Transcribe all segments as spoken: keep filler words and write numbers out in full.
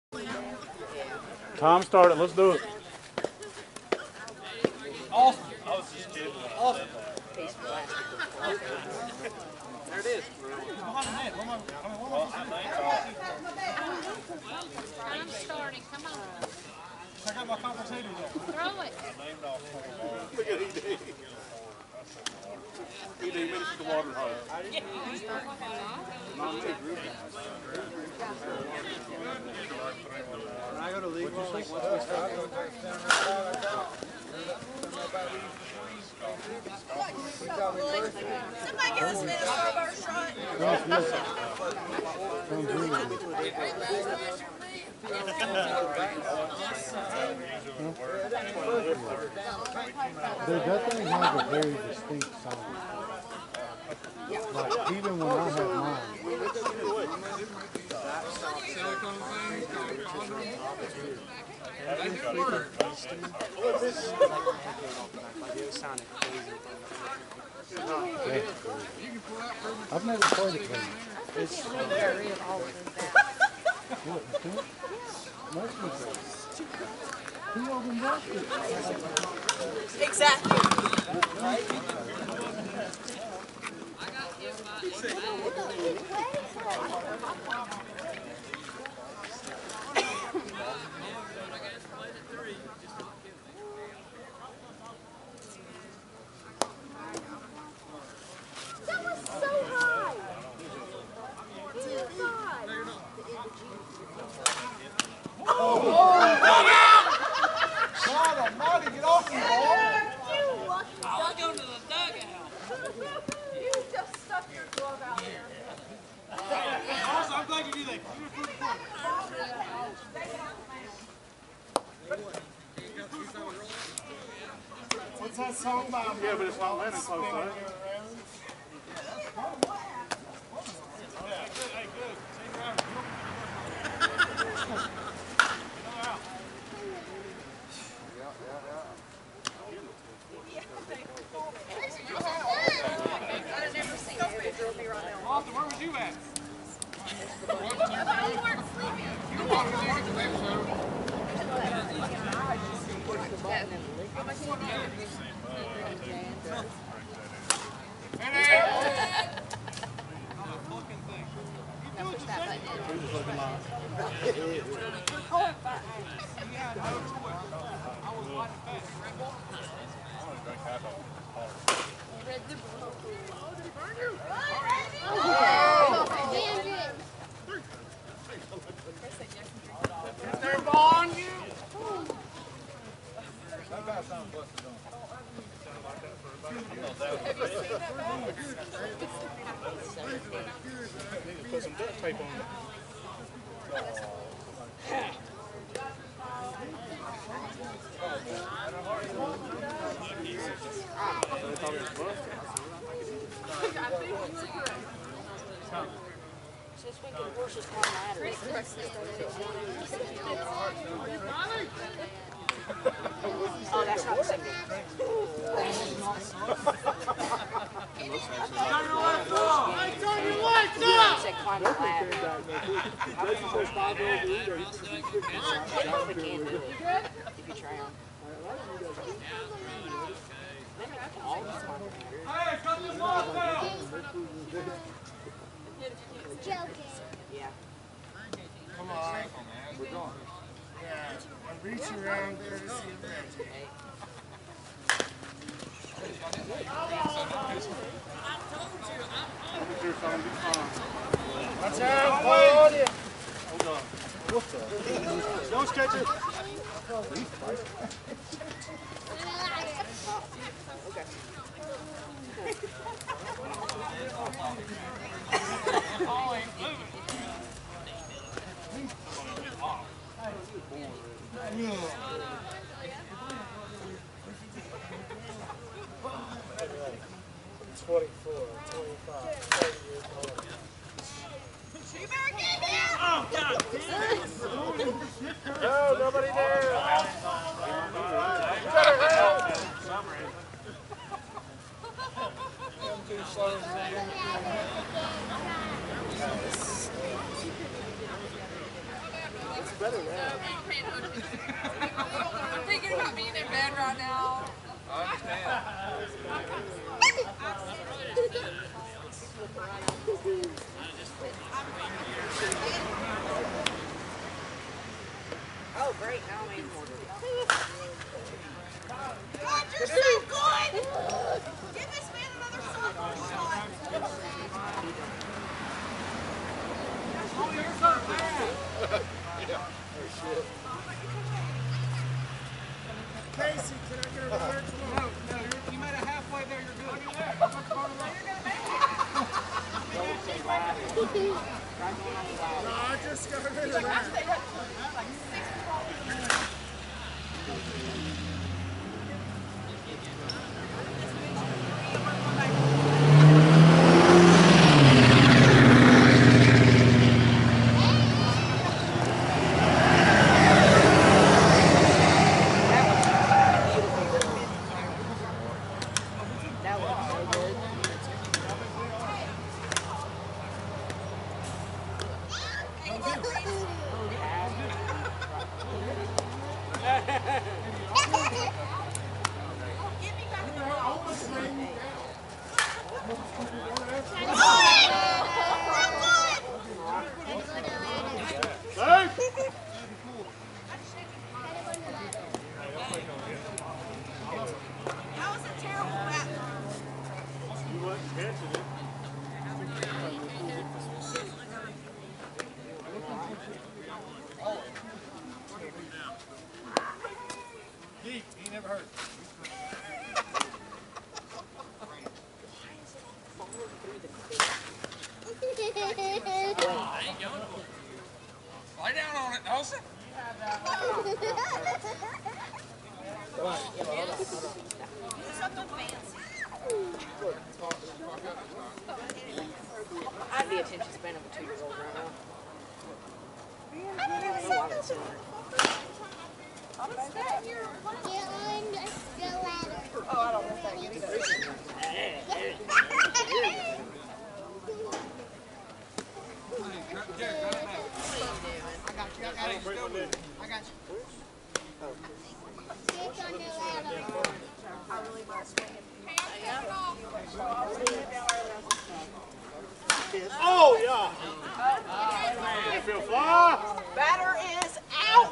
Tom started. Let's do it. Awesome. I was just kidding. Awesome. There it is. Behind the net. What am I? I mean, what am I? I'm starting. Come on. I got my compensator there. Throw it. Look at E D. E D minutes to the water hole. When I go to league, like once we start going Somebody give us a minute starburst shot. Dude, that thing has a very distinct sound. Like, even when I have mine. I've never played it clean. It's Who opened up it? Exactly. That was so high. Too high. God almighty, get off me, ball! You lucky I was going to the dugout. You just stuck your glove out there. Also, I'm glad you do that. You're a good player. What's that song about? Yeah, but it's not landing close, though. Hey, good. Take her out. Arthur, where was you at? Put some duct tape on it. Oh, that's not the same. You said climb the ladder. I probably can do it if you try on. Maybe I can always climb the ladder. Hey, cut this ball down! Yeah. Come on. We're going. Yeah, I reach around there to see the magic. Watch out, hold it. Hold on. What the? Don't catch it. twenty-four, twenty-five, thirty years old. Oh, God damn it. No, nobody there. You better help. I'm too slow. better than that. I'm thinking about being in bed right now. I understand. Oh, great. Now I'm even more. God, you're so good! Give this man another softball shot. Oh, you're so bad. Casey, can I get over there? No, no, you're, you made it halfway there. You're good. You're there. No, I just got rid of that. That looks so good. That was a terrible bat. You wasn't catching it. Deep, he never hurt. Lay down on it, Dawson. Something fancy. I have the attention span of a two-year-old right now. What's that? Your Oh, I don't know if that gets it. Oh, yeah. You feel fly? Batter is out.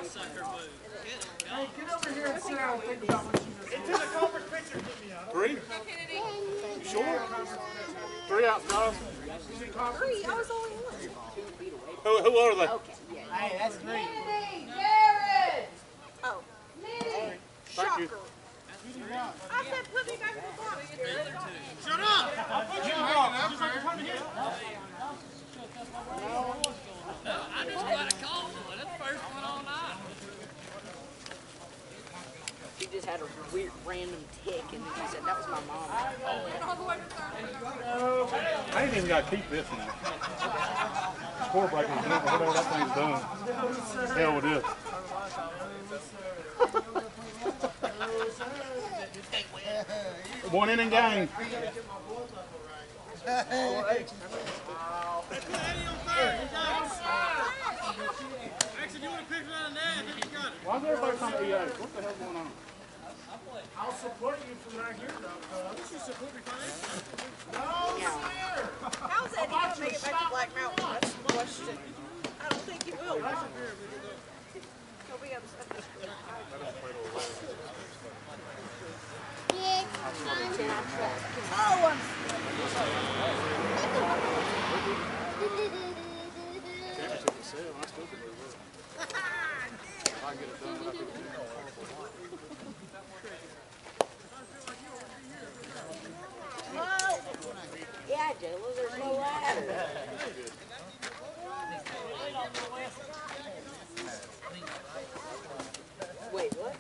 Hey, get over here and sit down and think about what you just Into the conference picture. Three? You sure? Three outs, guys. three. I was only one. Who, who are they? Hey, that's three. Oh. Thank you. I said put me back in the box. Shut up! I'll put you in the box. Just like you're trying to hit. I just got a call for it. That's the first one all night. She just had a weird random tick, and then she said that was my mom. I ain't even got to keep this in there. Score breaker, whatever that thing's done. Hell with this. One inning game. Why is everybody trying to E A? What the hell's going on? I'll support you from right here, though. You should support me financially. No, Yeah. sir. How's Eddie gonna make it back to Black Mountain? That's the question. I don't think he will. He'll be upset. Oh, I'm Championship for sale. I still can move it. If I can get it done, I can do it. Whoa! Yeah, J-Lo, there's no ladder. Wait, what?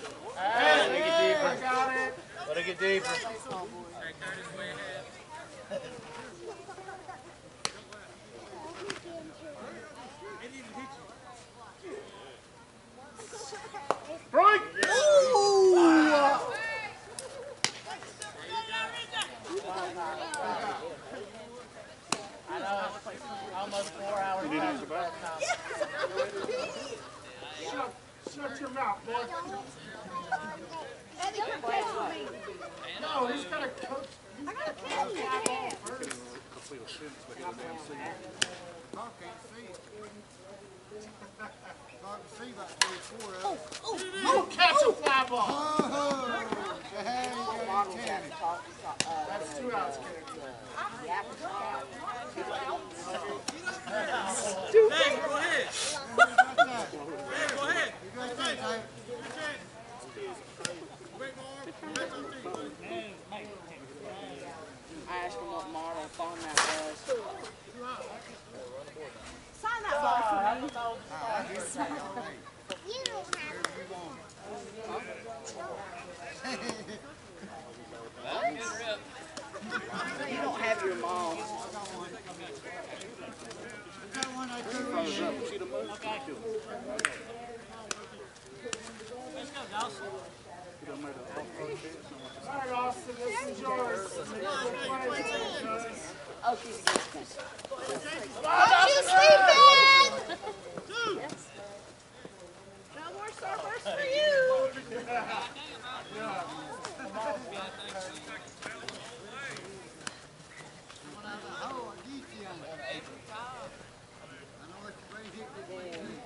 Hey, let it get deeper. Got it. Let it get deeper. Break! I know, it's like almost four hours past that time. Shut, shut your mouth, boy. Eddie, you're catching me. No, he's got to coach. I gotta catch you. I can't see it. Hard to see about three, four of them. Oh, catch a fly ball. Oh, hey, you got a ten. That's two outs, Kenny. Hey, go ahead. Hey, go ahead. You got ten, Ty. I asked him what model phone that was. Sign that ball for me. I'll give it to you all day. Wherever you want You don't have your mom. it. You got one I couldn't read. All right, Austin, this is yours. Oh, she's against me. Don't you sleep in! No more Starburst for you. Oh, I geeked you on it. I know what your brain hit before you.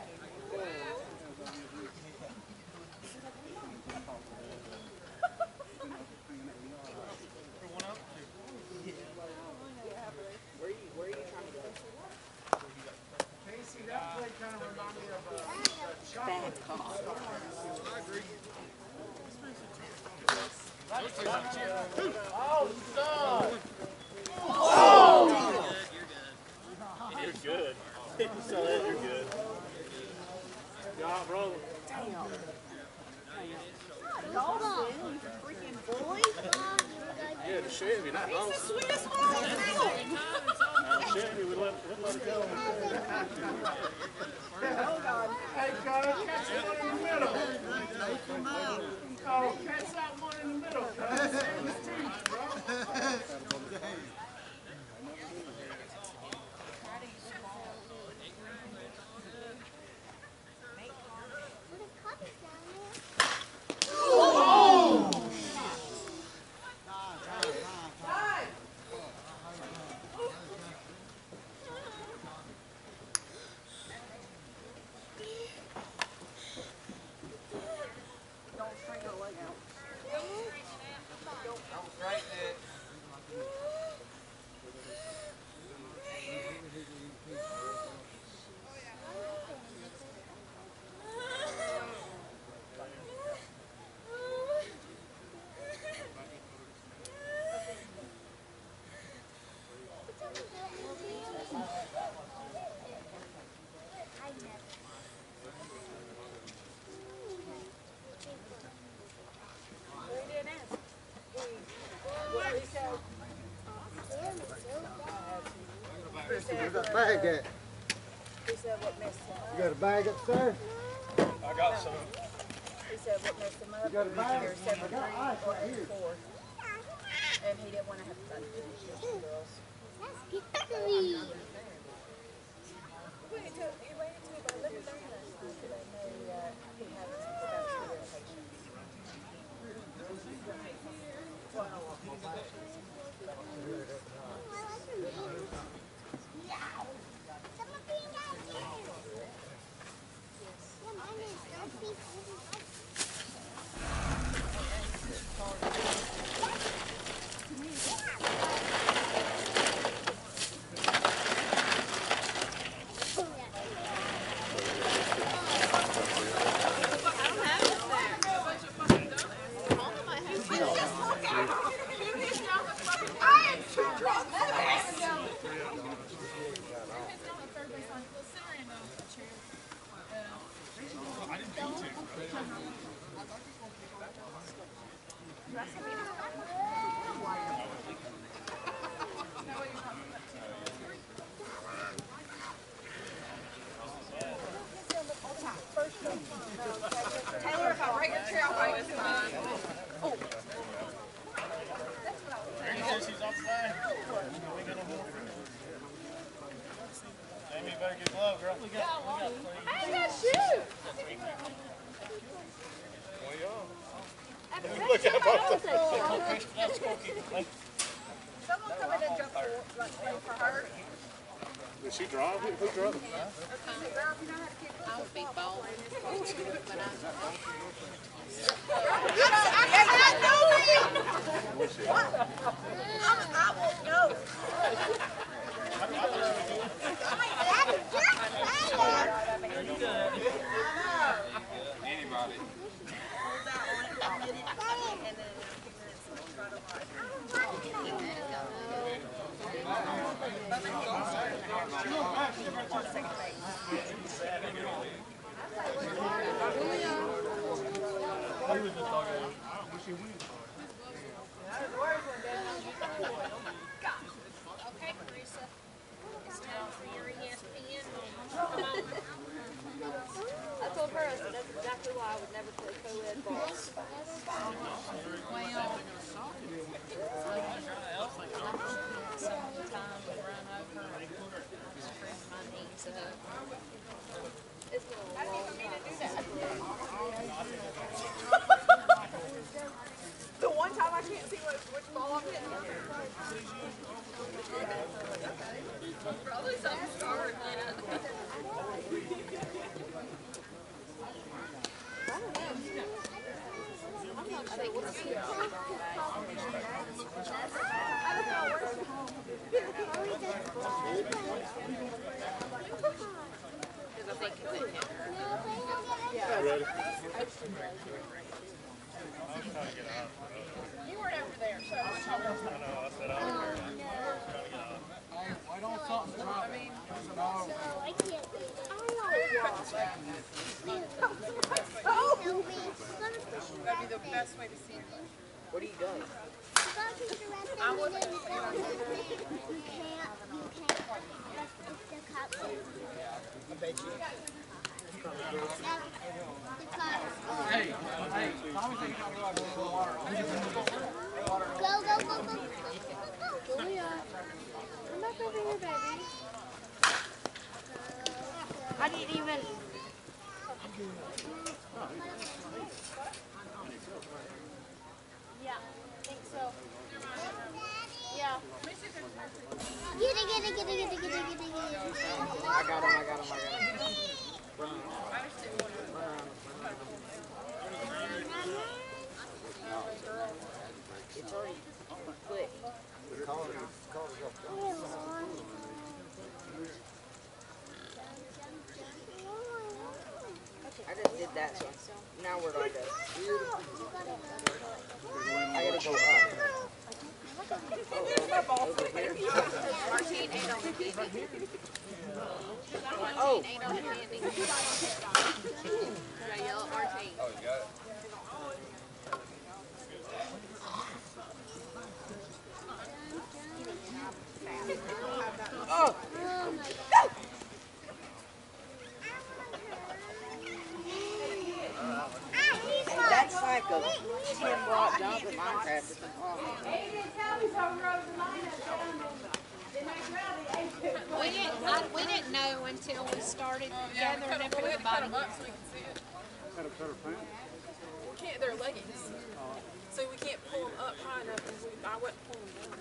Where are you, where are you trying to go? Casey, that play kind of reminded me of a, a chop. Bad call. Oh, son. You're good. You saw that, you're good. Yeah, brother. Dawson, you freaking bully. Yeah, the Chevy, not He's the Dawson. sweetest one on the field. Uh, Chevy, we let, we let it go. Hey, God, catch the one in the middle. Take him out. Oh, catch that one in the middle, cuz. Save his teeth, bro. Don't string her leg out. What are you doing now? What he said. He said, Where's that bag at? he said what messed him up. You got a bag upstairs? I got some. He said what messed him up. You got a was bag? either seven I got three ice or right eight here. four. And he didn't want to have to touch the girls. Wait until you wait until I live with them. So they may uh, he has without sugar irritation. Thank Taylor, if I break your chair, I'll break this mine. Oh. Jamie, you better get gloves, girl. We got, we got I got shoes. Look at both. Someone come in and jump for, like, play for her. Did she drive? Who, who drove it? Girl, if you know how to keep I would be bold, but I I won't go. Anybody. Okay, Carissa. It's time for your E S P N. I told her, I said, that's exactly why I would never play co-ed ball. It's been a long The one time I can't see which, which ball I'm hitting. Probably something started, man. Ready? You weren't over there, so I'm talking. I know, I said I was here. Why don't something drop? That'd be the best way to see it. Where do you go? I wasn't. Hey, hey, Tommy said you gotta go out and get some water. Go, go, go, go. Julia. Come back over here, baby. I didn't even. Yeah, I think so. Yeah. Get it, get it, get it, get it, get it, get it, get it. I got him, I got him, I got him. Run on. Run on. It's already quick. I just did that, so now where do I go? I gotta go up. Over here. Martine ain't on the candy. Oh! Martine ain't on the candy. Should I yell at Martine? Oh, you got it? Oh! That's like a ten block jump in Minecraft. It's impossible. We didn't, I, we didn't know until we started Yeah, we cut gathering them, we had to cut everybody. them up so we can see it. Had a better pants. We can't, they're leggings. So we can't pull them up high enough because we, I wouldn't pull them down.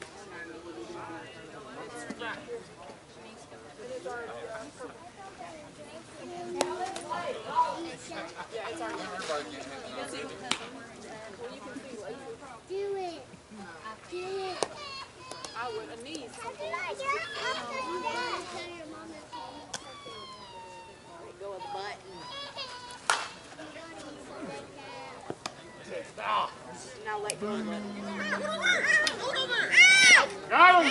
It's right here. It is already, uh, purple. Yeah, it's already. Everybody getting hit You can tonight. see, well, you can see laces. Do it. Do it. I would, a knee is something. Go with the button. Now let go of the button. Got him!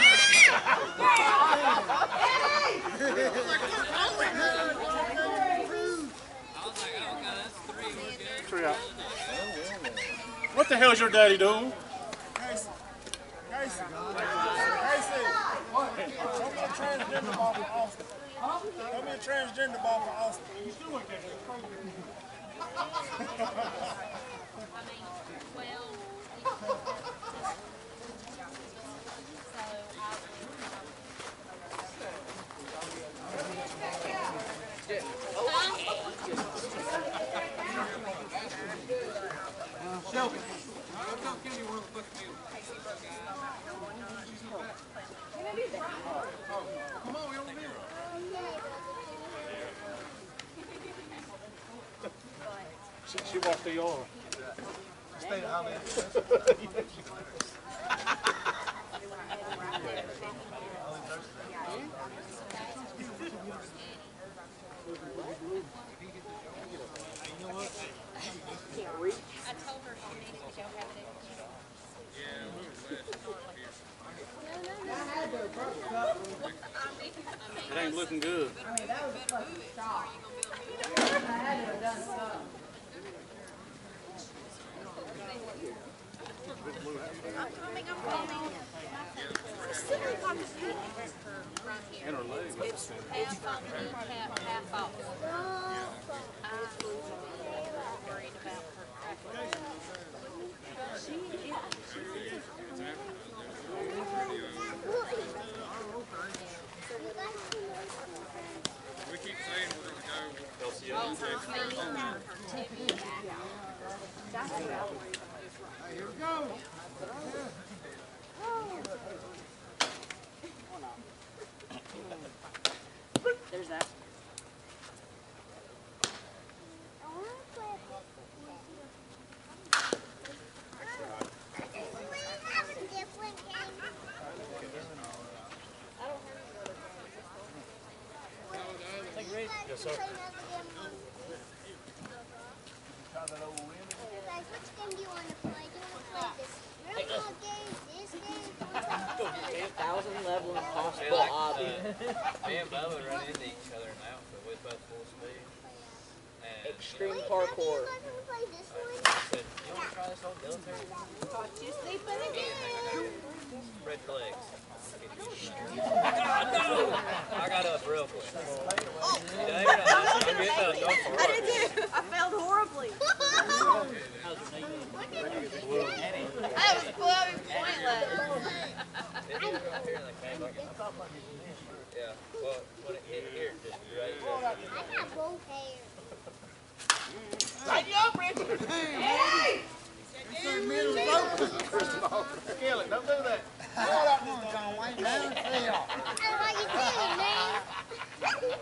I was like, oh god, that's three. tree out. What the hell's your daddy doing? Casey. Casey. Casey. Show me a transgender ball for Austin. Show me a transgender ball for Austin. She, she walked the yard. Stay at home. I told her she needed to go have it. It ain't looking good. I'm coming, I'm coming. And her legs. It's half on the kneecap, half off. I'm worried about her. We keep saying we're going to go with Oh, her feet, her tibia. Here we go. There's that. Yes, sir. Which game do you want to play? Do you want to play this real game, this game? ten thousand level impossible obby. Me and Bubba run into each other now, but we're both full speed. And Extreme Wait, parkour. how do you play this one? I said, you want to try this whole military? Caught you sleeping again. Red flags. I got up real quick. Oh. Yeah, you're right. I'm getting up. Go for I it. did too. I failed horribly. That was bloody pointless. It hit right here in the camera. Yeah, well, when it hit here, it just right there. I got both hair. Tighten you up, Richard. Hey! Kill it. Don't do that. Hold out this time, Wayne. Down and fell. That's what you do, man.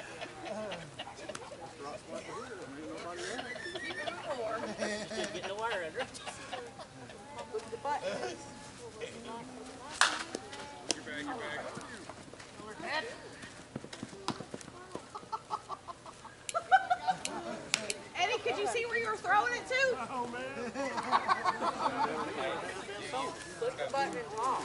Getting the wire under. Push the button. Get back, get back. Eddie, could you see where you were throwing it to? Oh, man. Push the button and talk.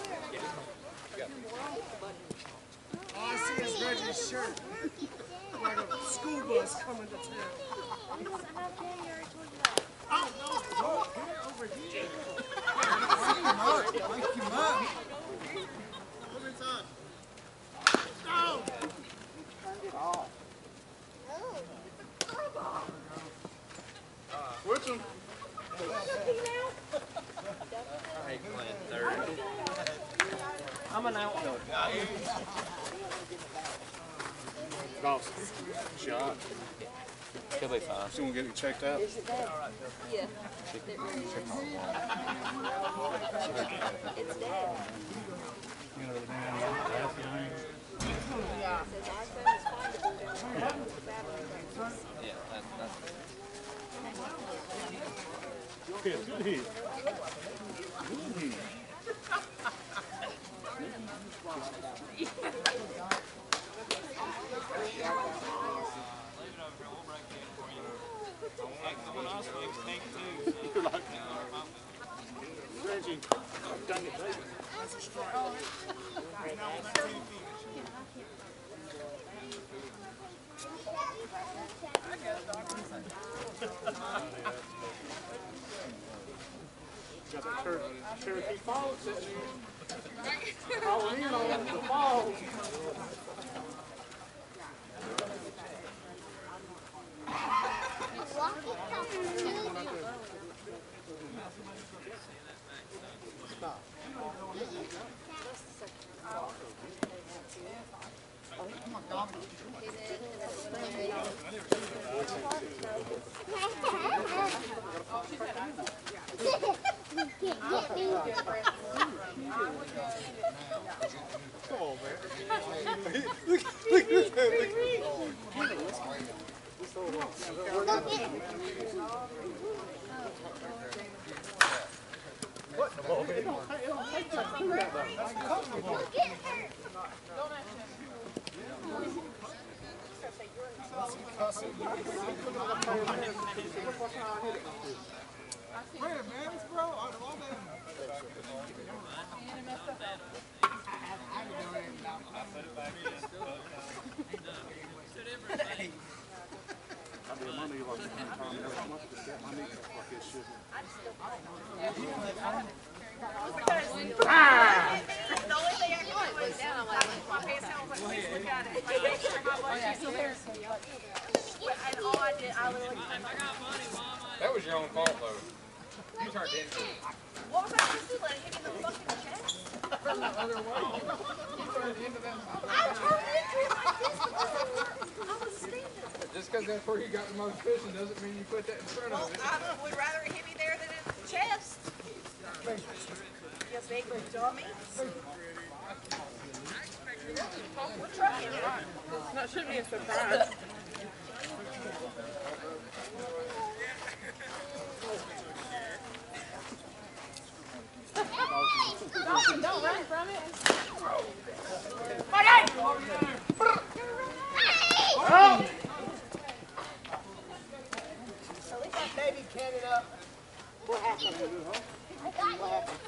All I see is Reggie's shirt. Like a school bus coming to town. Oh, no. Oh, here, over here. Wake him up. Wake him up. Come inside. No. Turned it off. Switch them. I hate playing third. I'm an outfielder. Dawson. Shot. She'll be fine. She won't get it checked out. Yeah. Yeah, that's, that's Good hit. Good hit. Good hit. Reggie, dang it, David. That's a strike. Right now, it's nineteen feet. Got that Cher- Cherokee Falls sitting there. Calling in on the falls. That was your own fault, though. You turned into it. What was I supposed to do? Let it hit me in the fucking chest? I turned into them. I turned into it like this because I was standing. Just because that's where you got the most fishing doesn't mean you put that in front Well, of it. I would rather it hit me there than in the chest. You big dummy. We're trucking it. That shouldn't be a surprise. Dawson, don't run from it. Oh! So we got baby cannon up. What happened? What happened?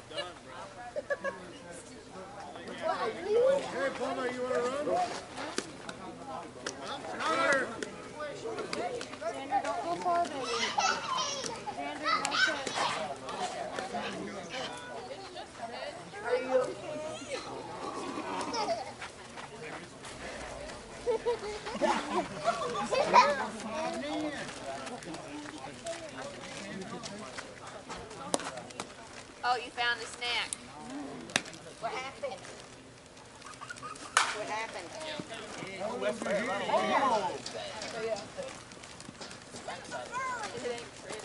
Hey, Plumber, you want to run? Huh? Xander, don't go far, baby. Xander, no shit. Are you okay? Oh, you found a snack. What happened? What happened? Oh. It ain't pretty.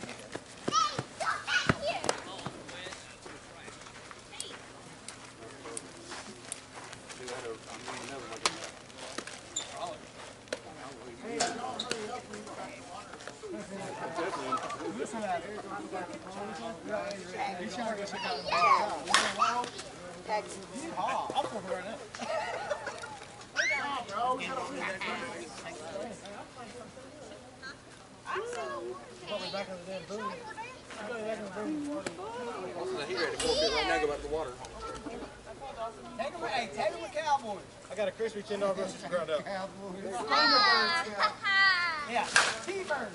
Take him, hey, take him with Cowboys. I got a crispy chin dog roasted ground up. Cowboys. Thunderbirds. Yeah, T-birds.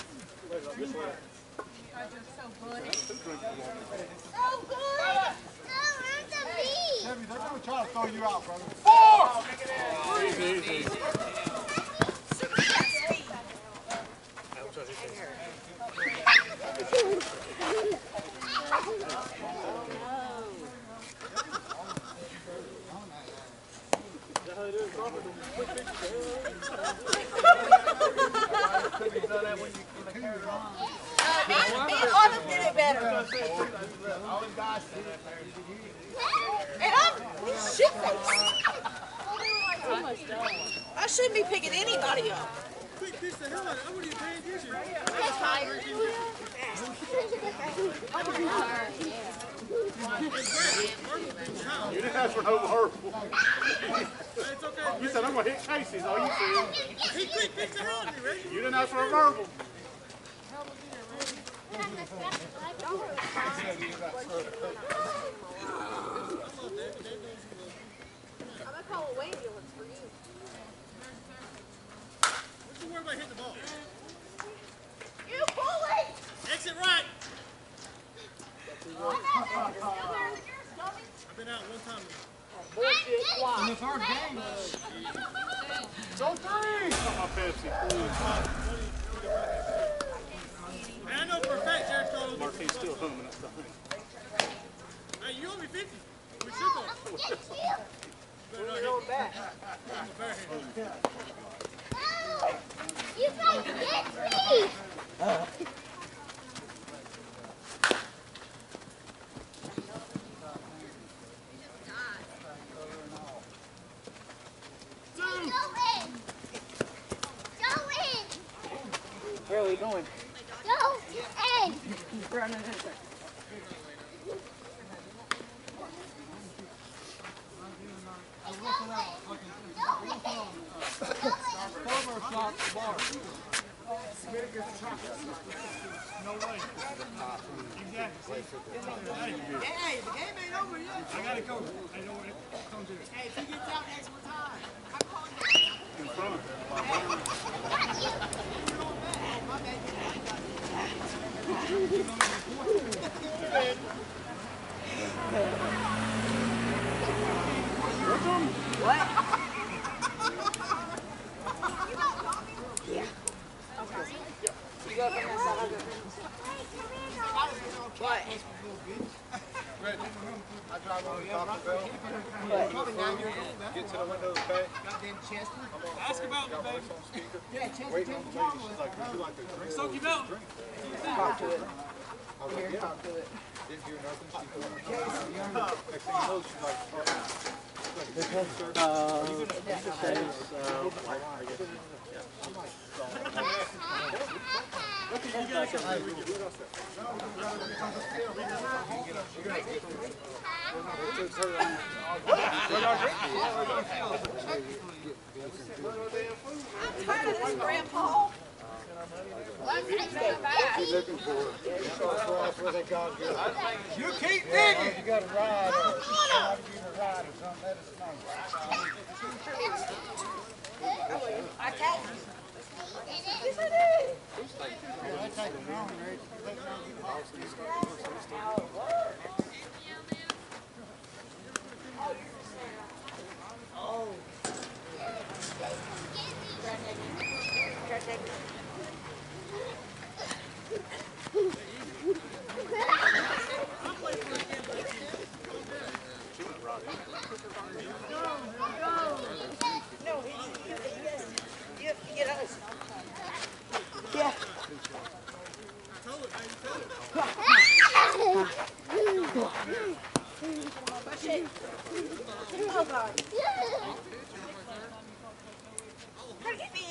So good. Oh, I'm the bee. Debbie, they're going to try to throw you out, brother. Easy, easy. Autumn did it better. And I'm shit-faced. I shouldn't be picking anybody up. You didn't ask for no verbal. You said I'm gonna hit Casey's. All you said. You didn't ask for a verbal. I'm gonna call a ambulance for you. worry about hitting the ball. You bully! Exit right. I've been out one time. In the first game. Go three! My Pepsi, please. And I know for a fact Jared's throwing. Marquis still humming that stuff. Hey, you owe me fifty. We should go. Better not hit me. back. I'm a barehanded. You guys get me! Where are we going? Go in! Running in there. No way. Exactly. Hey, the game ain't over yet. I got it covered. I know what it comes in. Hey, if he gets out next one time. In front. My bad. You go from that side, I'll go. What? I drive on Taco Bell. Get to the windows back. Goddamn Chester. Ask about me, baby. Yeah, Chester. Waiting on the lady. She's like, would you like to drink? Soak you out. Talk to it. I was like, yeah. Talk to it. Didn't hear nothing. She told me. Next thing you know, she's like, oh. Uh, I'm tired of this, Grandpa. You keep digging. You got a ride or somebody give you a ride or something, let us know. I can't. Yes, I did. Yeah, they take it wrong, Rich. They take it wrong. No, he, he, he has, you have to get us. yeah. Push it. Oh, God. Hit me.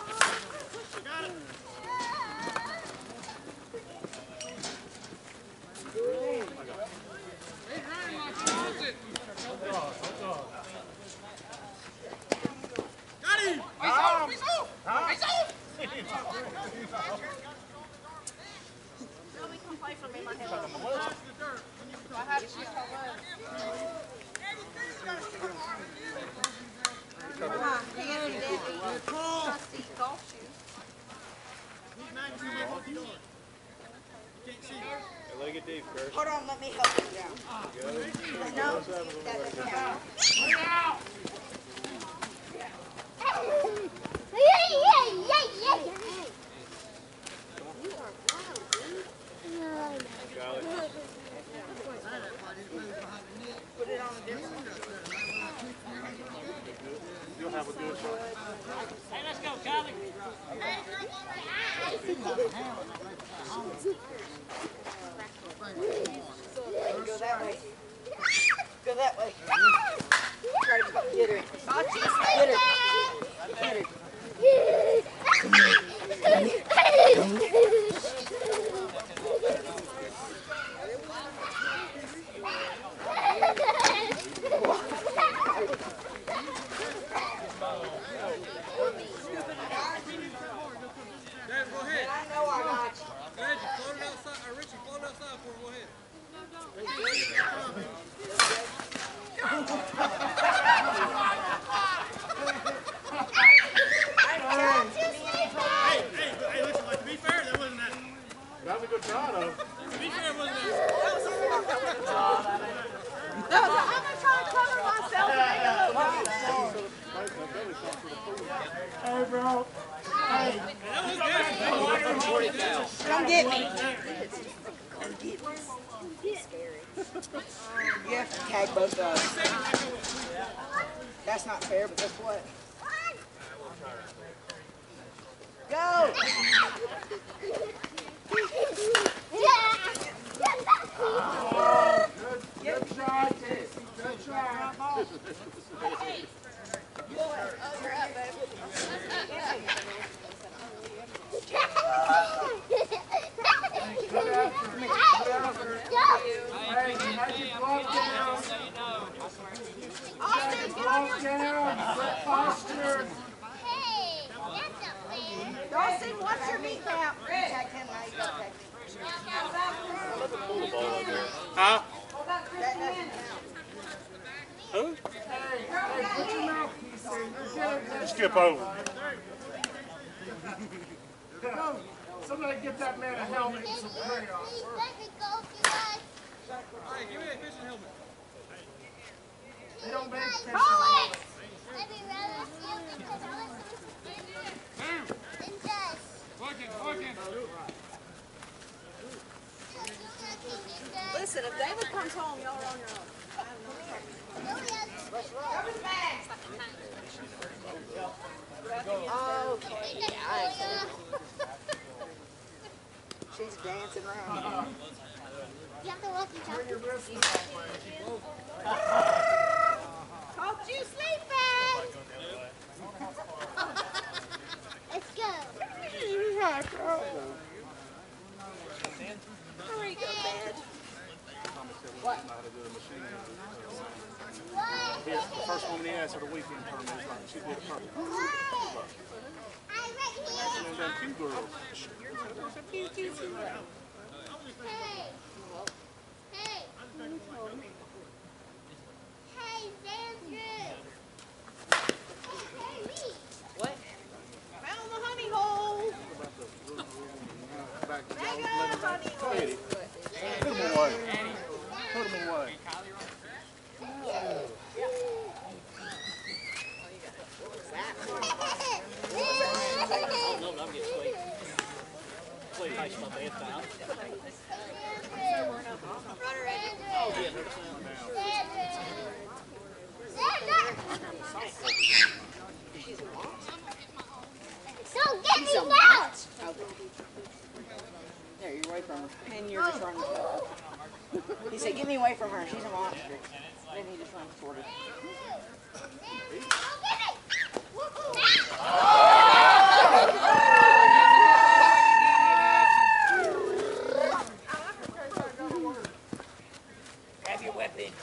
Got him! He's off! He's off! He's off! Nobody come play for me, my head. Do I have to shoot my leg? My handy dandy trusty golf shoes. He's nineteen minutes. What's he doing? Can't see. Hey, let it get deep, Kurt. Hold on, let me help you down. No, that doesn't count. Put it on a different one. You'll have a good shot. Hey, let's go, Kylie. Go that way. Go that way. Try to get her. Get her. Get her. Dad, go ahead. I know I got you. Go ahead, you float it outside. Or Richie, float it outside for him. Go ahead. That was a good try, though. To be fair, wasn't it? No, I'm gonna try to cover myself and make a little Hey, bro. Hey. Come get me. Come get me. You have to tag both of us. That's not fair, but guess what? Go! Good try, Tessie. Good try. Hey, how'd you glove down? Austin, glove down. Set posture. Hey, that's not fair. Dawson, what's your kneecap? Tag him now, you gotta tag him. Huh? That doesn't Who? Hey, hey, put your mouthpiece in. You're good. Skip over. Go. Somebody get that man a helmet and some crayons. Please let me go, you guys. Hey, give me that fishing helmet. They don't make Guys, fish hold helmets. it. Let me rather you because I want some and this. Working, working. Listen, if David comes home, y'all are on your own. Okay, yeah, I she's dancing around. You have to look each other. Caught you Let's go. Hurry, go bed. What? Here, the first woman he asked for the weekend permit is like, she did it perfect. I'm right here. And then them two girls. Hey. Hey. Hey, Sandra. Hey, me. What? Found the honey hole. Back to There y'all. goes honey hole. Eddie, put them away. Put them away. Don't get me now! There, you're away from her. And you're just running toward her. He said, get me away from her. She's a monster. Then he just runs toward her. Grab your weapon.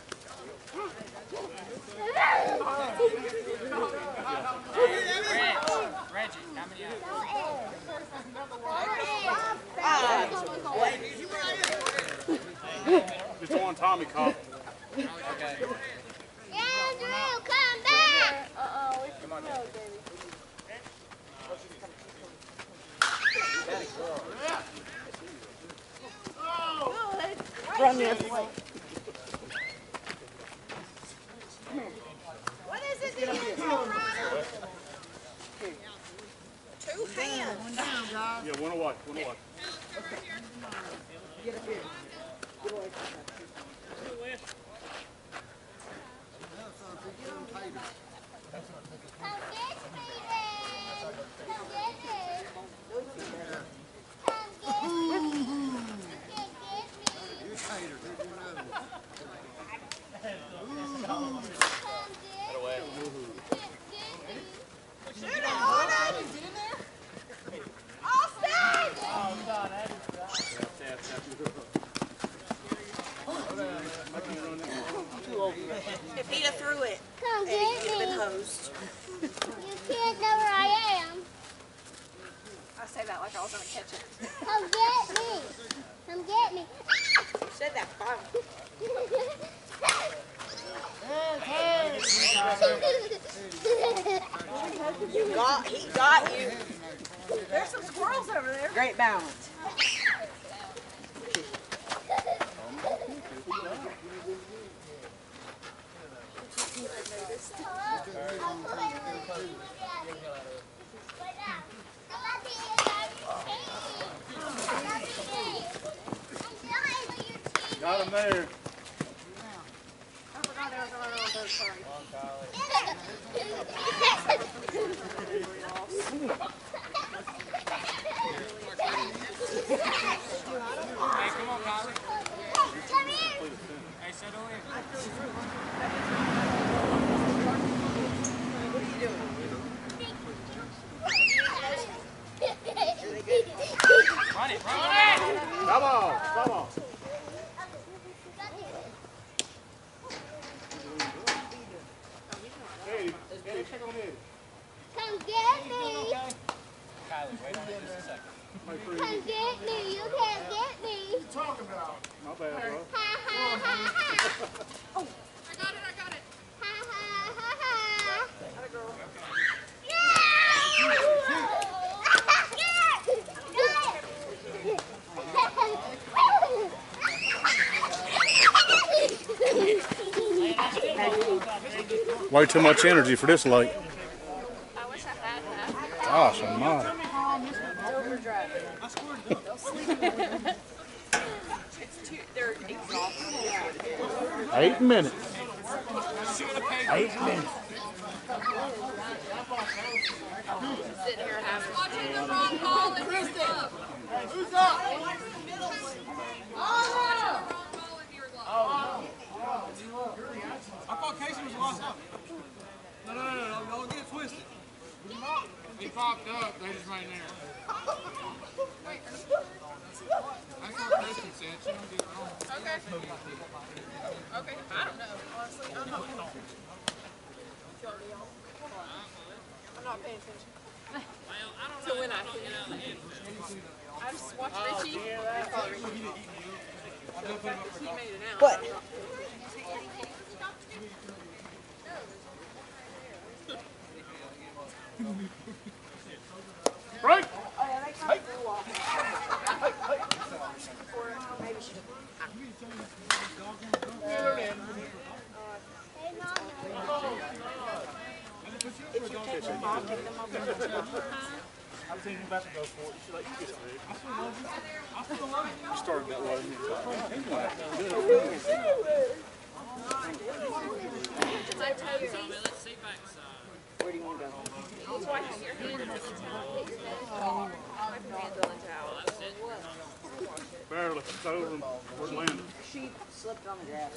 Reggie, how many out? Just one Tommy cop. Okay. Andrew, come back! Uh-oh, we Come on, no, Dad. baby. Run the other way. What is it that you do, Ryder? Two hands. Yeah, one away, one away. Get up here. Get away from her. Come get me then! Come get me! Come get me! You can't get me! You tater, who do you know? Come get me! You can't get me! Shoot it, Austin! Austin! If he'd have threw it, Come Eddie, get you'd have been me! hosed. You can't know where I am! I say that like I was going to catch it. Come get me! Come get me! You said that fine. You got, he got you. There's some squirrels over there. Great balance. Got him there. I forgot there was another third party. Hey, come on, Kylie. Hey, settle in. What are you doing? Run it, run it! Come on, come on. Hey, hey, check on Eddie. Come get me. Kylie, wait on it just a second. Come get me. You can't get me. What you talking about? My bad, bro. Ha ha ha ha. I got it, I got it. Ha ha ha ha. Atta girl. Way too much energy for this light. I wish I had that. Gosh, I'm not. Overdrive. Don't sleep. It's too, they're exhausted. Eight minutes. Eight minutes. Sitting here having watching the wrong ball and here's up. Who's up? I thought Casey was lost up. No, no, no, no, no, don't get it twisted. He popped up, they just right there. That's what Kristen said, she don't get it wrong. Okay. Okay, I don't know. Honestly, I don't know. I'm not paying attention. Well, I don't So know when if I I don't get out of the head. I just watched Richie. I call Richie. He made it out. What? Right? Oh yeah, they kind of flew off. Or maybe she didn't. If you take them off, take them off. I think you about to go for it. You should like you get it. You started that way. It's like toesies. Let's see backside. Where do you want to go? He's washing your hands in the towel. Wipe your hands on the towel. Barely. It's over. and We're landing. She slipped on the grass.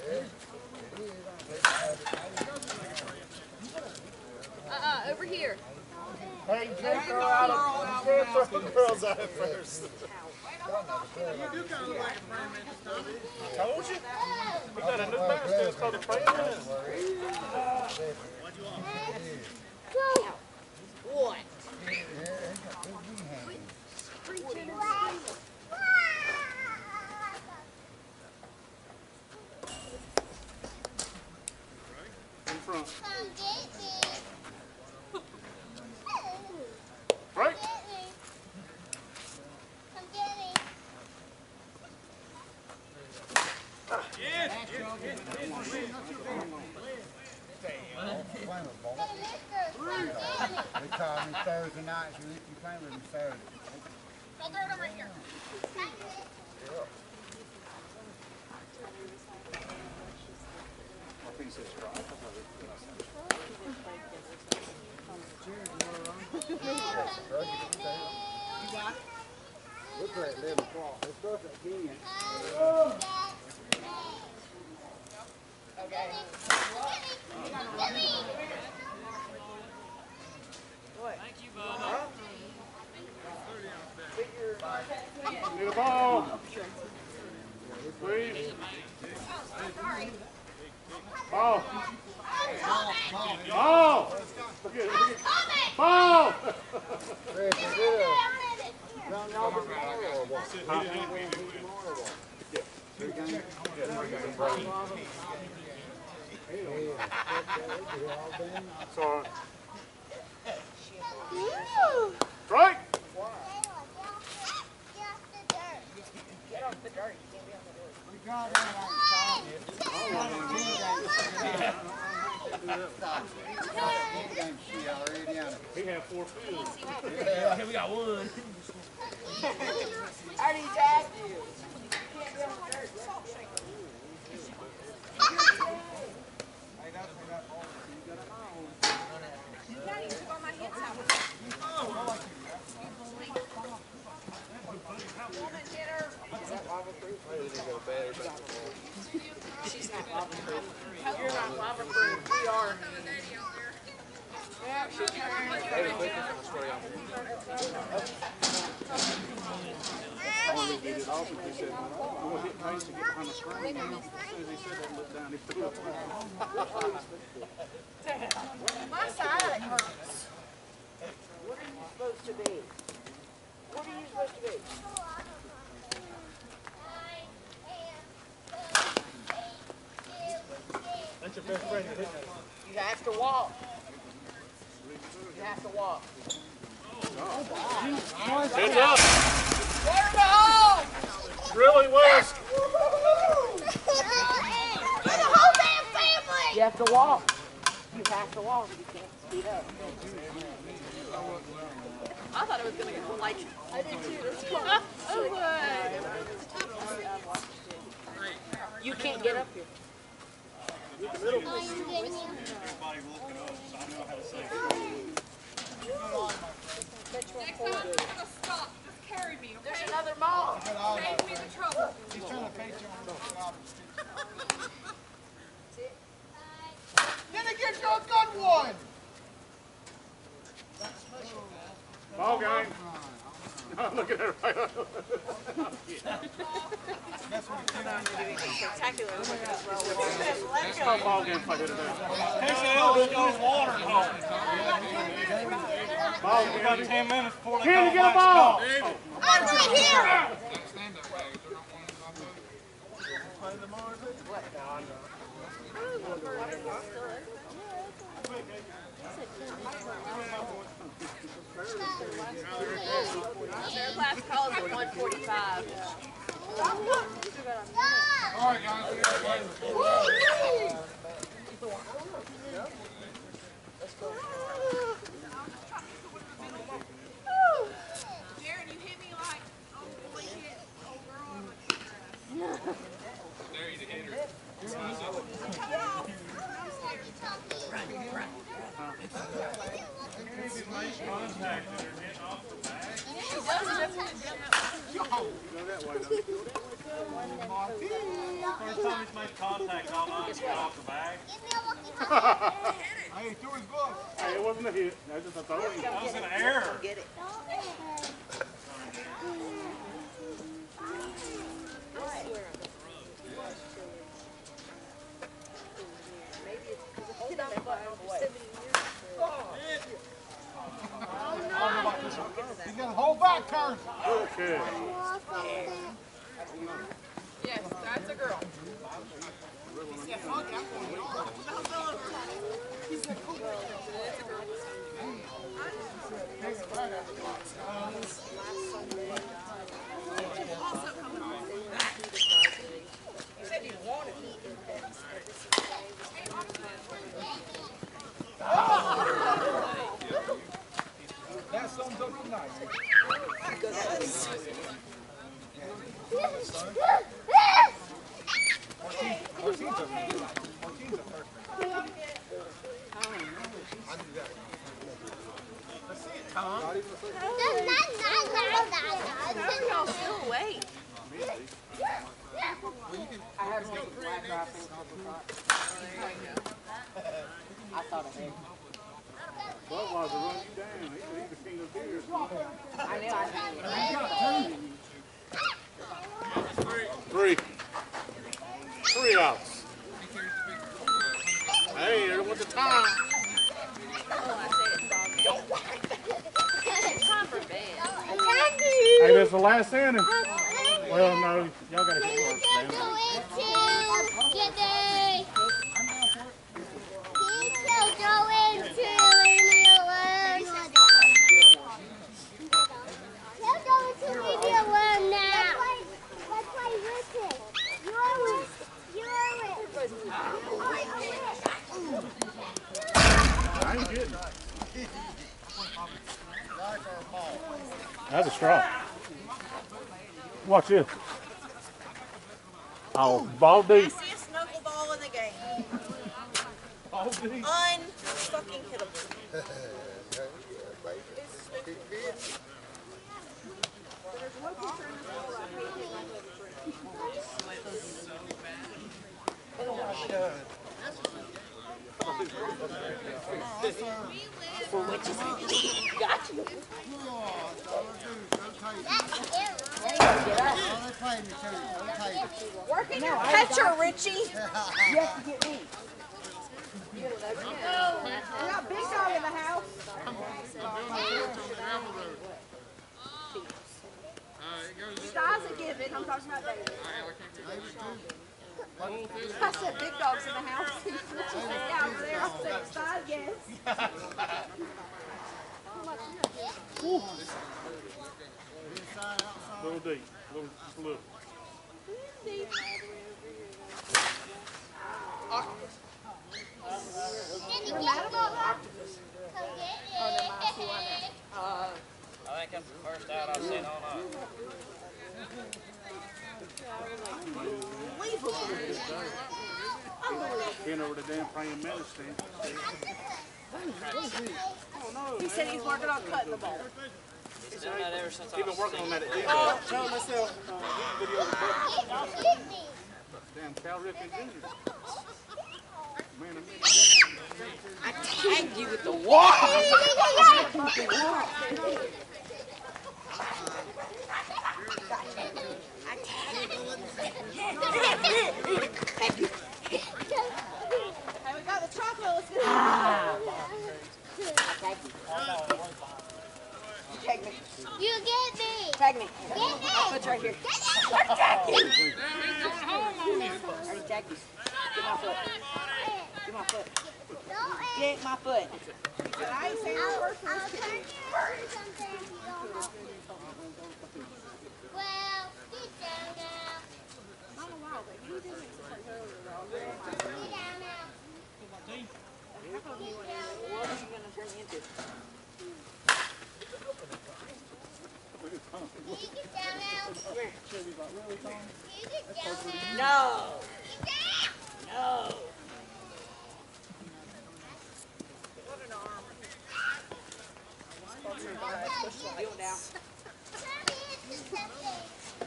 Uh-uh, over here. Hey, Jake, throw out a throw the girls out first. You do kind of look like a praying man this time. I told you. We got a new basket. It's called the praying mantis. What? In front. Come get me. Right? Get me. Come get me. Yes, yes, yes. Hey, mister, come get me. They called me Thursday night, so if you play with me Saturday. I'll throw it over here. I think it says try. Looks like eleven o'clock. It's supposed to be in. Thank you, Bubba. Need a ball. Please. Ball. Ball. Look at it. Look at it. Ball. Chris, is it a young y'all tomorrow or what? Huh? Tomorrow or what? Three games? Sorry. Right? Get off the dirt. You can't be on the dirt. We got that like game she already on it. He had four fields. Here we got one. I already tagged you. You can't be on the dirt. She's not lava proof. You're not lava proof. We are. Yeah, she's Only did it off because he said, I'm going to hit Mace and get behind the screen. And as soon as he said that, he looked down, he threw up. my side hurts. What are you supposed to be? What are you supposed to be? That's your best friend. You have to walk. You have to walk. Heads up. There we go! Really, West? For the whole damn family! You have to walk. You have to walk. You can't speed up. I thought it was gonna go like. I did too. That's cool. Oh, what? You can't get up here. Are you getting him? Everybody look it up, so I know how to say it. Next time I'm gonna stop. Just carry me, okay? There's another mall. Save me the trouble. He's trying to face you on the job. Then it gets your gun one. Ball game. Look at that right. Spectacular. Stop ball game fight today. Ball game. We got ten minutes before they Here, you get a ball. I'm right here! Their last call is at one forty-five. All right, guys. We got to Darren, you hit me like old boy hit old girl on my There you hit her. First time he's made contact all night, he got off the bag. Hey, threw his glove. Hey, it wasn't a hit. That was just a throw. That was an error. Get it. He's got a whole back turn. Okay. Yes, that's a girl. You said you wanted it. That sums up the night. Y'all still awake. I had one with black wrapping. I thought I had. Budweiser run you down. He's the king of beers. I knew I had. Three. Three outs. Hey, there went the time. It's time for bed. Hey, that's the last inning. Well, no, y'all got to hit first. Damn it. Get there! He's still going to leave me alone. He'll go to leave me alone now. Let's play with it. You're with You're I ain't kidding. That's a straw. Watch this. Oh, ball deep. Fastest knuckleball in the game. Ball deep. Unfucking hittable. There's no concern at all about making my little friend. Got you. Working your catcher, Richie. You have to get me. We got Big Dog in the house. Styles a given. I'm talking about David. I said Big Dog's in the house. Richie said yeah over there. I said Styles, yes. Little deep, little, just a little. I think that's the first out I've seen all night. Been over the damn praying ministry. He said he's working on cutting the ball. He's done that ever since I He's was been working on that at D J. Oh. Telling myself, uh, video of the damn Cal Ripken Junior Man, I I tagged you with the wall. Hey, we got the chocolate. Let's get it. I tagged you. Tag me. You get me. Tag me. Get me. My foot's right here. Get Tag you. I already tagged you. Get my foot. Get my foot. Get my foot. I ain't saying a word for I'll this turn kid. you into something you don't have to. Well, get down now. Not a while, but he did make some plays earlier, though. Get down now. What are you going to turn me into? You get down now. You get down now. No. Get down. No. Deal down. Turn me into something.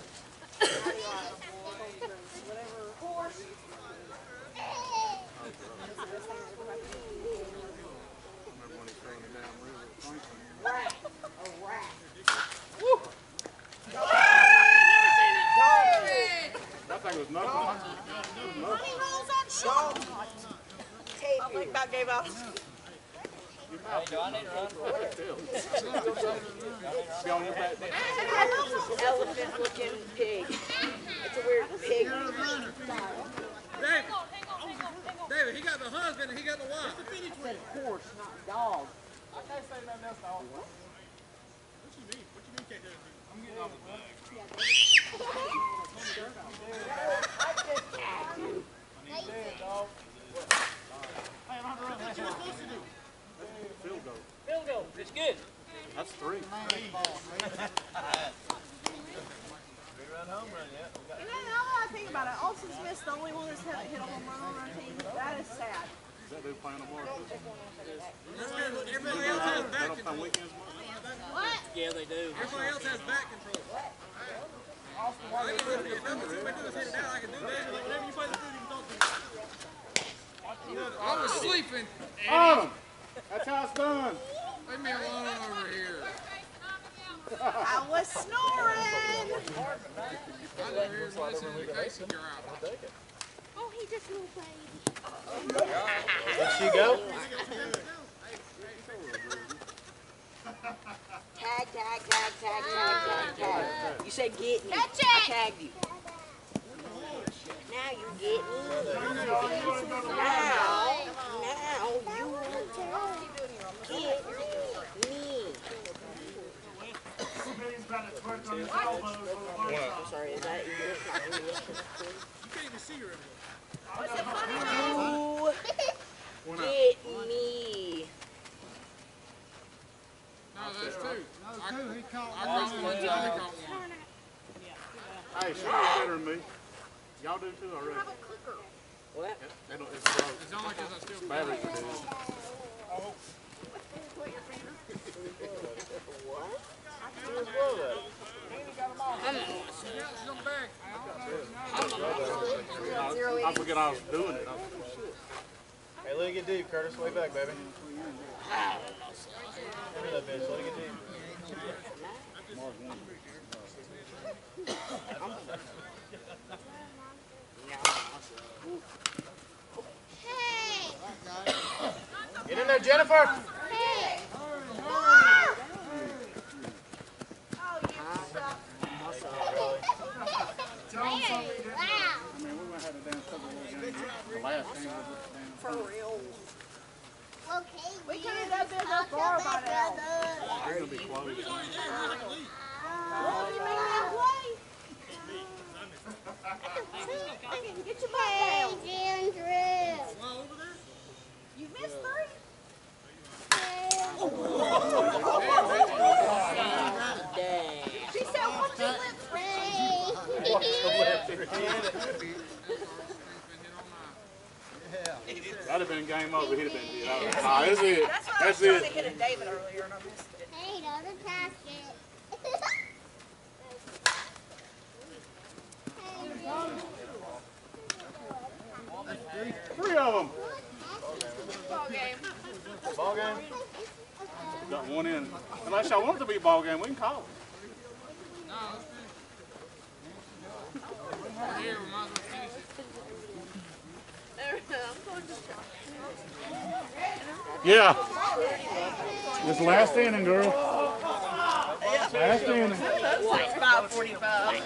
Rat. A rat. That thing was nothing. It was nothing. He rolls on shot. I think about gave up. Hey, do I need to run? Be on your back. Elephant looking pig. It's a weird pig. David, David, he got the husband and he got the wife. I said horse, not dog. I can't say nothing else, dog. What you mean? What you mean can't do it? I'm getting off the bag. I just tagged you. Hey, I'm running. What you supposed to do? Field goal. Field goal. It's good. That's three. Run home run yet? You know, now that I think about it, Austin Smith's the only one that's hit, hit a home run on our team. That is sad. Is that dude playing tomorrow? Everybody else has They back don't play control. weekends. What? Yeah, they do. Everybody else has back control. Austin, why you doing it? Nothing we do is hit it down. I can do that. Whenever you play the food, you can talk to me. I was sleeping. On him! That's how it's done. Leave me alone over here. I was snoring. I never hear you listening to Casey you're out. Oh, he just moved baby. Did she go? Tag, tag, tag, tag, tag, tag, tag. You said get me. Catch it. I tagged you. Now you get me. Now, now you get me. I'm sorry, is that English? Not English. You can't even see her anymore. You get me. No, that's two. No, two, he caught I caught one, Johnny caught one. Hey, she was better than me. Y'all do too already. What? They don't, it's broke. It's only because I still Batteries are dead. I forget I was doing it. Hey, let it get deep, Curtis. Way back, baby. Give me that bitch. Let it get deep. Get in there, Jennifer. Hey. Hey, wow. I mean, we went had a damn couple of games. The last game was just damn. For real. Okay, We could have done this before by now. It's gonna be close. Well, you made me play. Get your butt down. Hey, Andrew. You missed three. Hey. She said, "Watch your lips, That'd have been game over. He'd have been dead. Nah, that's it. That's why I That's was trying it. to hit a David earlier and I missed it. Hey, don't attack it. Three of them. Ball game. Ball game. Got one in. Unless y'all want it to be a ball game, we can call it. Yeah. It's last inning, girl. Last inning. five forty-five.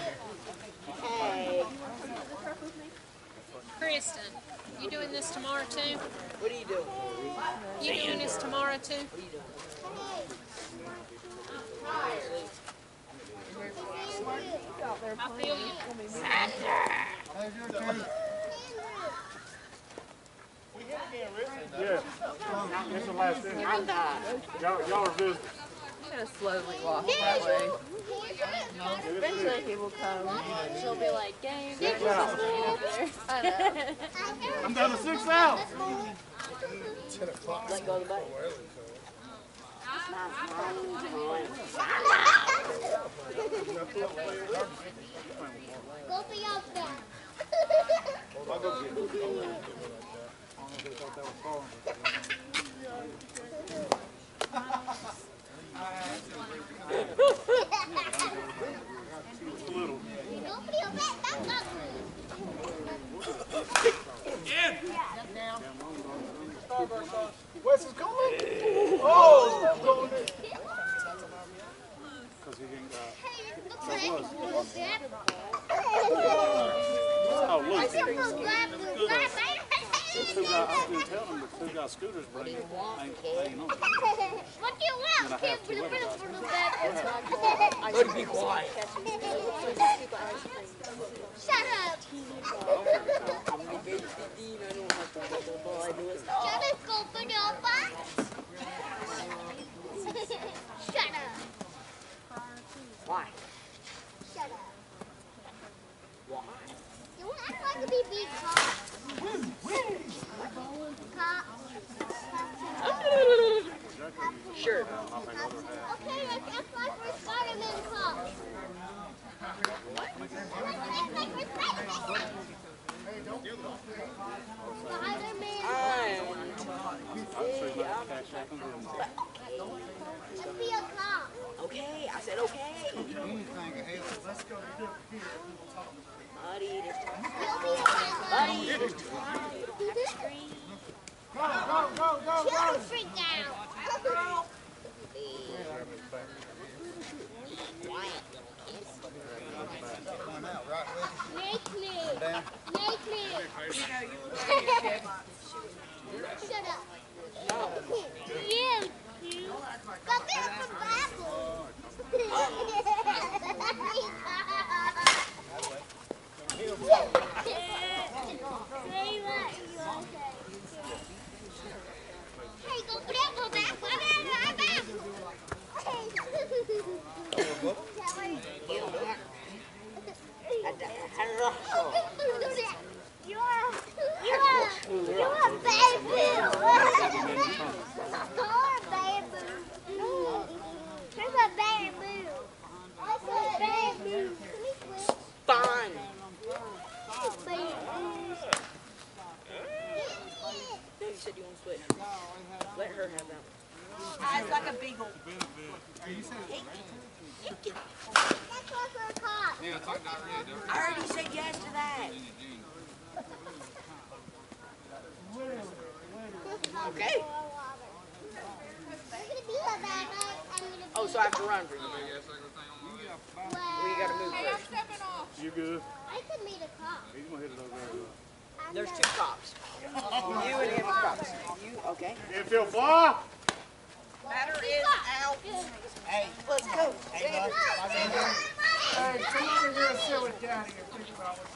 Kristen, you doing this tomorrow too? What are you doing? You doing this tomorrow too? I feel you. Yeah. It's the last inning. Y'all, y'all are visitors. I'm gonna slowly walk that way. Eventually he will come. She'll be like, game. Six out. I know. I'm down to six out. Let go of the button. Go for your back. I'll go get it. Little. Go for your back. That's up. Wes is going. Oh, it's going in. Because he didn't, uh, Hey, look what oh, look. I said, "Go grab the grab The two guys, I was going to tell them the two guys scooters bring ain't, ain't on. What do you want? And I have two others. Let it be quiet. Shut up. Shut up, go for your box. Shut up. Why? Shut up. Why? Don't act like a B B cop. Cop. Sure. Okay, let's act like we're Spider-Man cops. Let's act like we're Spider-Man. Spider-Man. Let's be a cop. Okay, I said okay. Let's go. I'd eat it. You'll be a cop. I'd eat it. Go, go, go, go, She'll go. freak out. Make me. Make me. Shut up. You. You. Go get some apples. Say what you want to say. Hey, go put apples back. You're, you're, you're a baby. You're a baby. You said you want to switch. Let her have that one. Ah, it's like a beagle. I already said yes to that. Okay. Oh, so I have to run for you. Well, you gotta move first. You good? I could meet a cop. He's gonna hit it over there. There's two cops. You and him are cops. You, okay. Infield fly! Batter is out. Hey, let's go. Sanders. Hey, come over here and sit with Daddy and think about what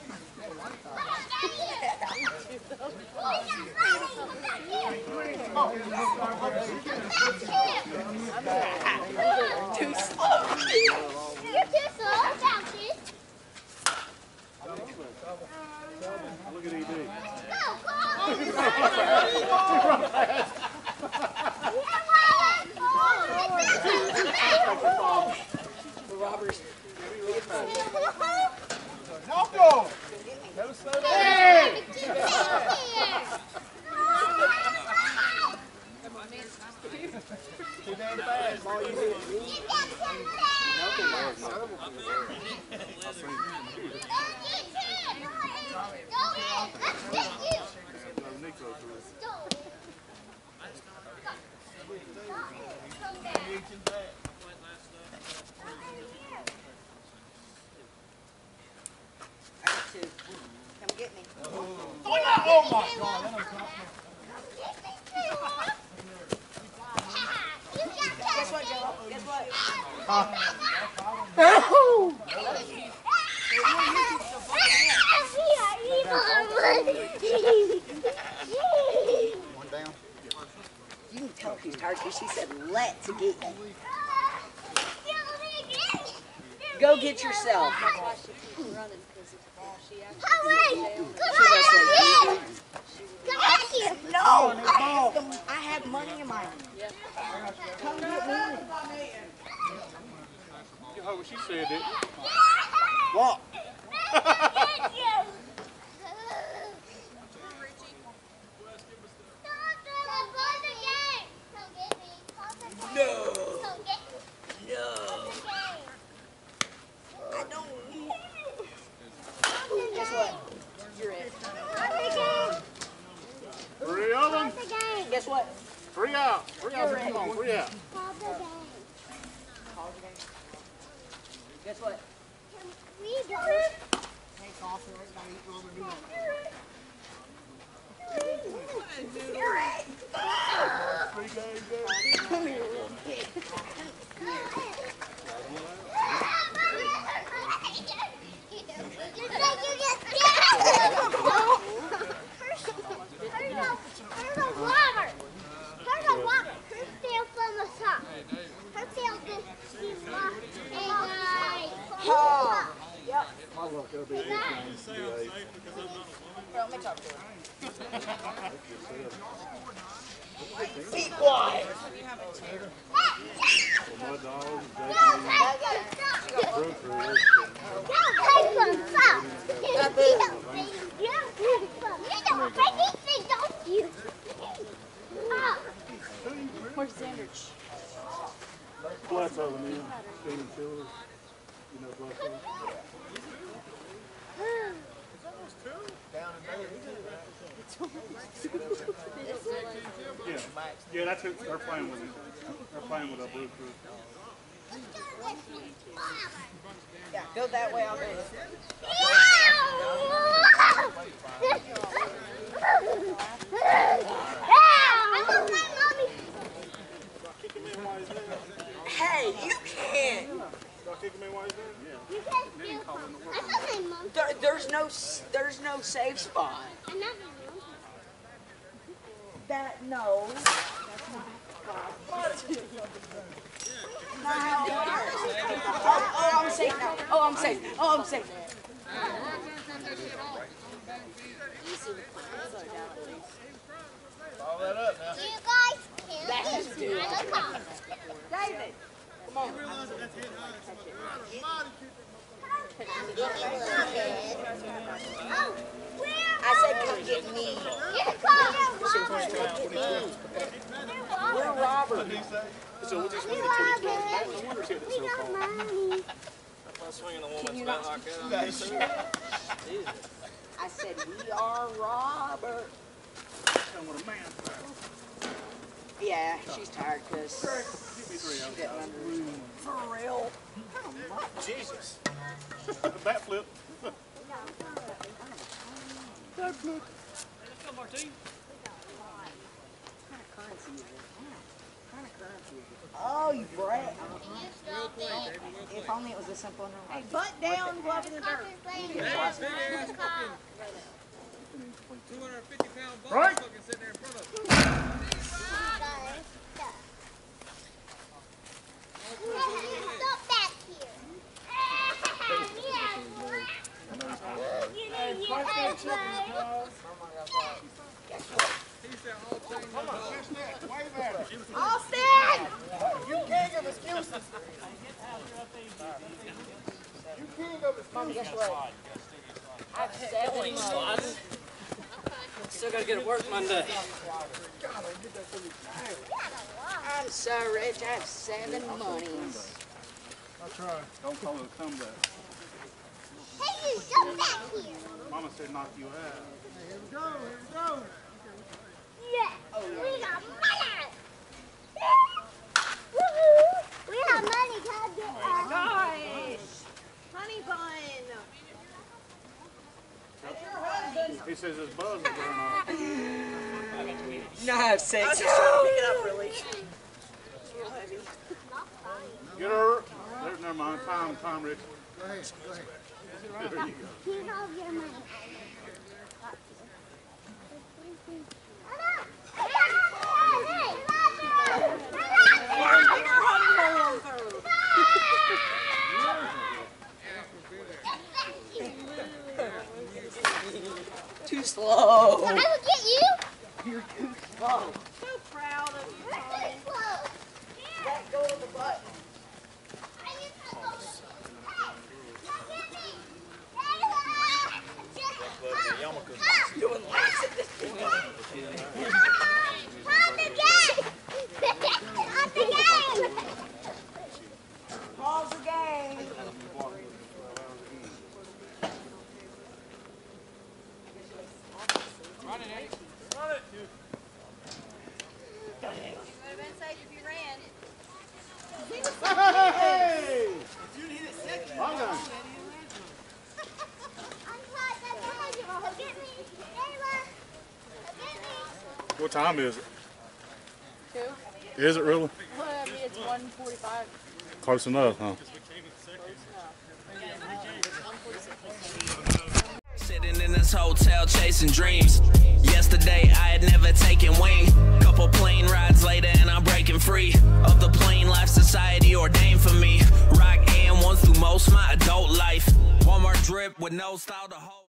Too slow. You're too slow, Bounces. Look at E D. Go, go! The robbers. No go! Hey! Too damn fast. All you do is Come get me. Oh my God! Guess what, Joe? Guess what? one down. You can tell she's tired because she said, let's get you. Go get yourself. No, I, I have money in my hand. Come get me. You heard what she said, didn't you? Walk. No. No. I don't. Guess what? You're it. Three of them. Guess what? Three out. Three out. Come on, three out. Guess what? You're it. Come here, little kid. My luck, that'll be a good thing. Well, let me talk to her. Be quiet. My dog, Where's Sanders? Bless over me. Steven Childers. You know, bless over. Yeah, yeah, that's who they're playing with. Him. They're playing with a blue crew. Yeah, go that way, I'll go this way. Hey, you can't. There, there's no, there's no safe spot. That no. Oh, I'm safe now. Oh, I'm safe. Oh, I'm safe. Follow that up now. You guys can't. That's just do it. David, come on. I said, come get me. We're Robert. So we'll just win the twenty twelve. No wonder she had that We so got called. money. I'm swinging a woman's back like that. I said, we are Robert. Come with a man. Yeah, she's tired because she's getting under. For real. Jesus. Backflip. Backflip. Oh, you brat. If only it was a simple number. Hey, butt down, glove in the dirt. Big ass fucking two hundred fifty pound ball Right. fucking sitting there in front of us. Stop back here. You didn't get that, bud. He said all changed up. Austin! You king of excuses. You king of excuses. Mom, guess what? I have seven months. Still gotta get to work Monday. I'm so rich, I have seven monies. I'll try. Don't call it a comeback. Hey, you come back here. Mama said knock you out. Here we go, here we go. Yeah. We got money. Woohoo. We got money. Come get our Gosh! Honey bun! He says his buzz is going off. No, I have sex. I was just trying to pick it up really. Get her. There, never mind. Time, time, Rich. Go ahead, go ahead. There you go. Here's all of your money. Too slow. I will get you. You're too slow. So proud of you. You're too slow. Let go of the button. Doing laps at this point. On the game. On the game. Pause the game. Run it, Eddie. Run it. You would have been safe if you ran. Hey! I'm done. What time is it? Two? Is it really? Well, I mean, it's one forty-five. Close enough, huh? Sitting in this hotel chasing dreams. Yesterday I had never taken wing. Couple plane rides later and I'm breaking free of the plain life society ordained for me. Rock and ones through most my adult life. Walmart drip with no style to hold.